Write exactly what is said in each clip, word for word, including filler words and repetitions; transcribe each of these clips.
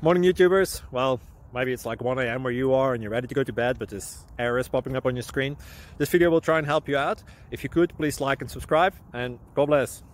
Morning YouTubers. Well, maybe it's like one A M where you are and you're ready to go to bed, but this error is popping up on your screen. This video will try and help you out. If you could, please like and subscribe, and God bless.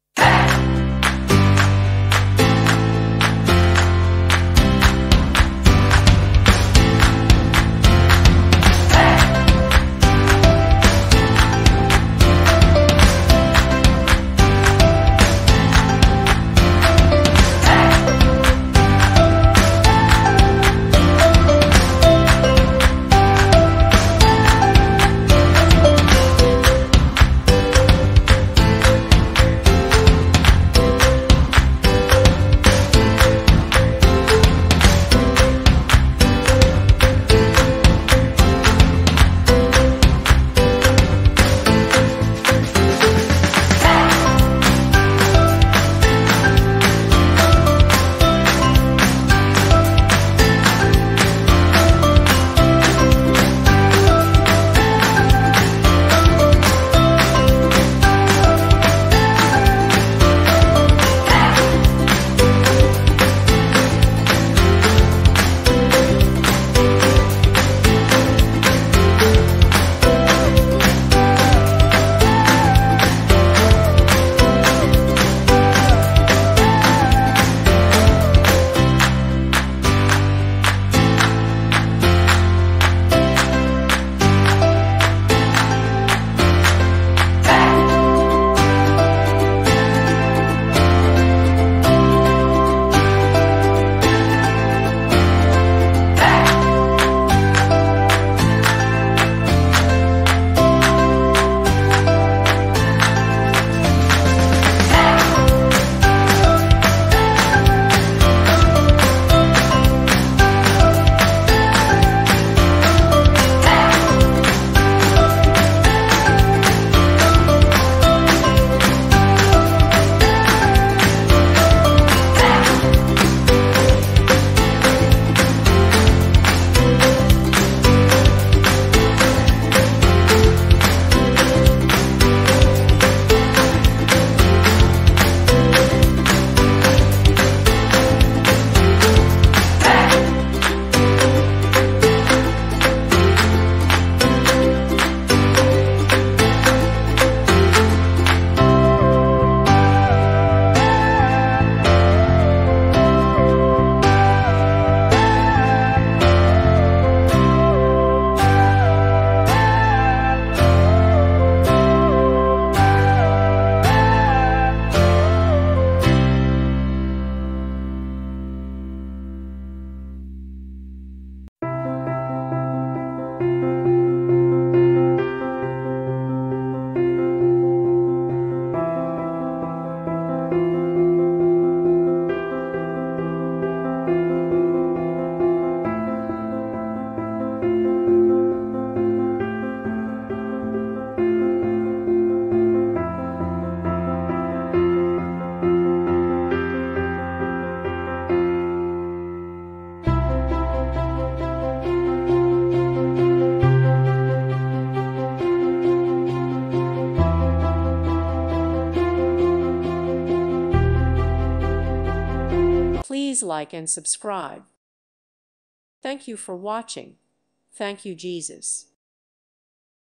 Please like and subscribe. Thank you for watching. Thank you, Jesus.